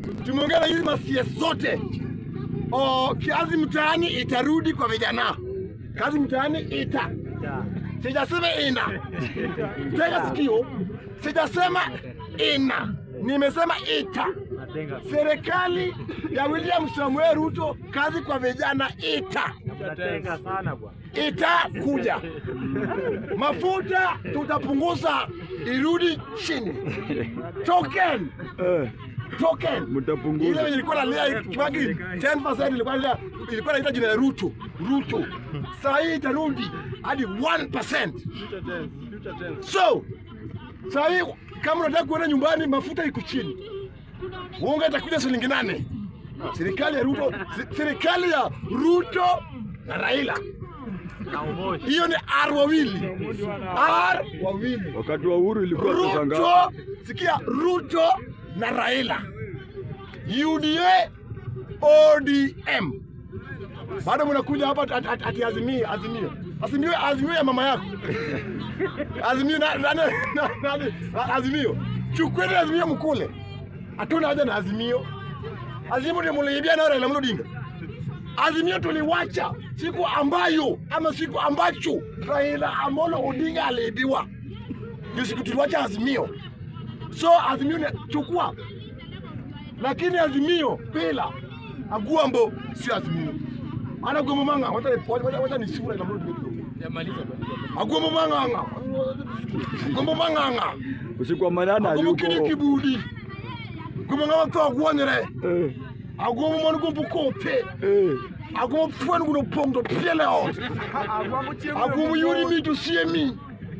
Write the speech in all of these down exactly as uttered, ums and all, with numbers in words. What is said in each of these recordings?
tumeongea na hizi masia zote. O, kazi mtaani itarudi kwa vijana. Kazi mtaani ita. Sijasema ina. Tega sikio. Sijasema ina. Nimesema ita. Serikali ya William Samuel Ruto, kazi kwa vijana ita. Ita kuja. Mafuta tutapunguza irudi chini. Token. Token. Mtapunguza. Ile ilikuwa nalia kibaki ten percent ilikuwa nalia ilikuwa inaita jina la Ruto. Ruto. Sasa hii itarudi hadi one percent. So, sasa hii kama unataka kuenda nyumbani mafuta iko chini. Unga itakuja shilingi nane. Serikali ya Ruto, serikali ya Ruto na Raila. Hiyo ni R wawili. R wawili. Wakati wa Uhuru ilikuwa kusanga. Ruto, sikia Ruto na Raila. U D A O D M. Bado mnakuja hapa ati Azimio, Azimio. Azimio, Azimio ya mama yako. Azimio na nani nani Azimio. Chukweni Azimio mkule. Hatuna haja na Azimio. Azimio ndio mliibia na Raila Odinga. Azimio tuliwacha siku ambayo ama siku ambacho Raila Amolo Odinga aliibiwa. Ndio siku tuliwacha Azimio. So Azimio ni chukua. Lakini Azimio bila Aguambo si Azimio. Ana Aguambo manga wacha wacha wacha ni sura Raila Odinga. Yamaliza basi. Aguambo manga anga. Aguambo manga anga. Usiku wa manana yuko. Aguambo kibudi. Kumanga to agwanyere. Eh. Aguambo manu ko bukope. Eh. Aguambo pwenu kuno pongdo pele out. Aguambo yuri mi to see me.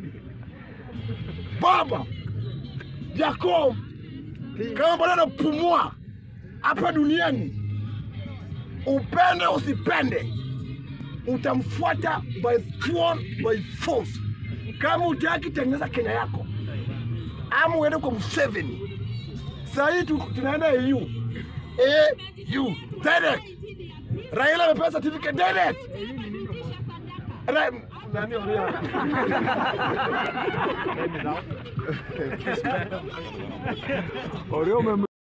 Baba. Jacob. Kama bado napumua hapa duniani, upende usipende, utamfuata by force by force. Kama utaki tengeneza Kenya yako, ama uende kwa Museveni. Sasa hii tunaenda E U. E U direct. Raila amepewa certificate direct. Ra nani oria? Oreo